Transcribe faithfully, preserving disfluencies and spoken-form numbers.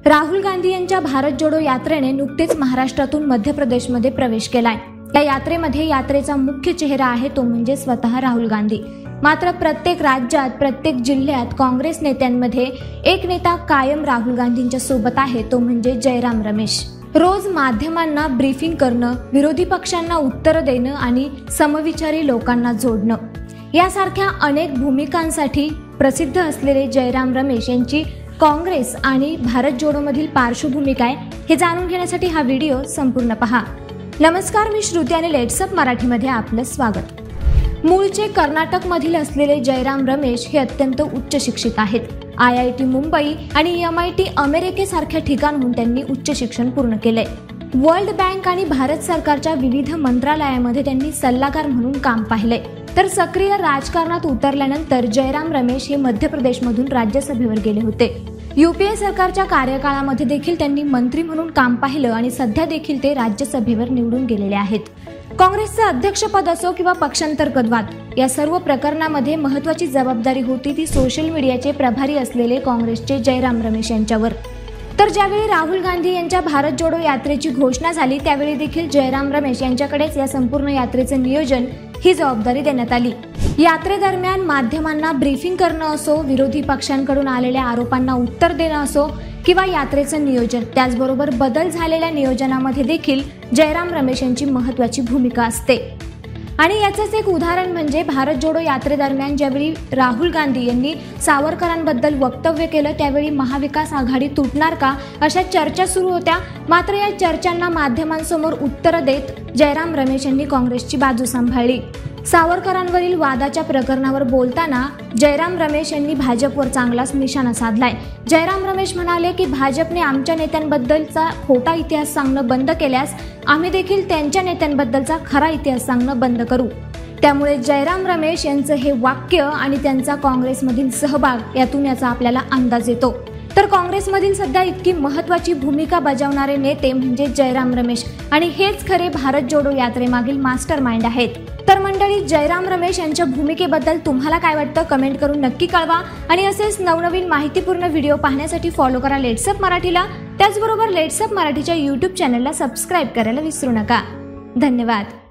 राहुल गांधी यांच्या भारत जोडो यात्रेने नुकतेच महाराष्ट्रातून मध्य प्रदेशमध्ये प्रवेश केलाय। या यात्रेमध्ये यात्रेचा मुख्य चेहरा आहे तो म्हणजे स्वतः राहुल गांधी। मात्र प्रत्येक राज्यात प्रत्येक जिल्ह्यात काँग्रेस नेत्यांमध्ये एक नेता कायम राहुल गांधींच्या सोबत आहे तो म्हणजे जयराम रमेश। रोज माध्यमांना ब्रीफिंग करणं, विरोधी पक्षांना उत्तर देणं आणि समविचारी लोकांना जोडणं यासारख्या अनेक भूमिकांसाठी प्रसिद्ध असलेले जयराम रमेश यांची काँग्रेस आणि भारत जोडो मधील पार्श्वभूमी काय हे जाणून घेण्यासाठी हा व्हिडिओ संपूर्ण पहा। नमस्कार, मी श्रुती आणि लेट्सअप मराठीमध्ये आपलं स्वागत। मूळचे कर्नाटक मधील असलेले जयराम रमेश हे अत्यंत उच्च शिक्षित आहेत। आय आय टी मुंबई आणि एम आय टी अमेरिकेसारख्या ठिकाणाहून त्यांनी उच्च शिक्षण पूर्ण केले। वर्ल्ड बँक आणि भारत सरकारच्या विविध मंत्रालयामध्ये त्यांनी सल्लागार म्हणून काम पाहिले। तर सक्रिय राजकारणात उतरल्यानंतर जयराम रमेश हे मध्य प्रदेशमधून राज्यसभेवर गेले होते। यूपीए सरकारच्या कार्यकाळामध्ये देखील त्यांनी मंत्री म्हणून काम पाहिलं आणि सध्या देखील ते राज्यसभेवर निवडून गेलेले आहेत। काँग्रेसचे अध्यक्षपद असो किंवा पक्षांतर्गत वाद या सर्व प्रकरणामध्ये महत्त्वाची जबाबदारी होती ती सोशल मीडियाचे प्रभारी असलेले काँग्रेसचे जयराम रमेश यांच्यावर। तर ज्यावेळी राहुल गांधी यांच्या भारत जोडो यात्रेची घोषणा झाली त्यावेळी देखील जयराम रमेश यांच्याकडेच या संपूर्ण यात्रेचे नियोजन ही जबाबदारी देण्यात आली। यात्रेदरम्यान माध्यमांना ब्रीफिंग करणं असो, विरोधी पक्षांकडून आलेल्या आरोपांना उत्तर देणं असो किंवा यात्रेचं नियोजन, त्याचबरोबर बदल झालेल्या नियोजनामध्ये देखील जयराम रमेश यांची महत्त्वाची भूमिका असते। आणि याचंच एक उदाहरण म्हणजे भारत जोडो यात्रेदरम्यान ज्यावेळी राहुल गांधी यांनी सावरकरांबद्दल वक्तव्य केलं त्यावेळी महाविकास आघाडी तुटणार का अशा चर्चा सुरू होत्या। मात्र या चर्चांना माध्यमांसमोर उत्तर देत जयराम रमेश यांनी काँग्रेसची बाजू सांभाळली। सावरकरांवरील वादाच्या प्रकरणावर बोलताना जयराम रमेश यांनी भाजपवर चांगलाच निशाणा साधलाय। जयराम रमेश म्हणाले की भाजपने आमच्या नेत्यांबद्दलचा खोटा इतिहास सांगणं बंद केल्यास आम्ही देखील त्यांच्या नेत्यांबद्दलचा खरा इतिहास सांगणं बंद करू। त्यामुळे जयराम रमेश यांचं हे वाक्य आणि त्यांचा काँग्रेसमधील सहभाग यातून याचा आपल्याला अंदाज येतो। तर काँग्रेसमधील सध्या इतकी महत्त्वाची भूमिका बजावणारे नेते म्हणजे जयराम रमेश आणि हेच खरे भारत जोडो यात्रेमागील मास्टर माइंड आहेत। तर मंडळी, जयराम रमेश यांच्या भूमिकेबद्दल तुम्हाला काय वाटतं कमेंट करून नक्की कळवा आणि असेच नवनवीन माहितीपूर्ण व्हिडिओ पाहण्यासाठी फॉलो करा लेट्सअप मराठीला। त्याचबरोबर लेट्सअप मराठीच्या यूट्यूब चॅनलला सबस्क्राईब करायला विसरू नका। धन्यवाद।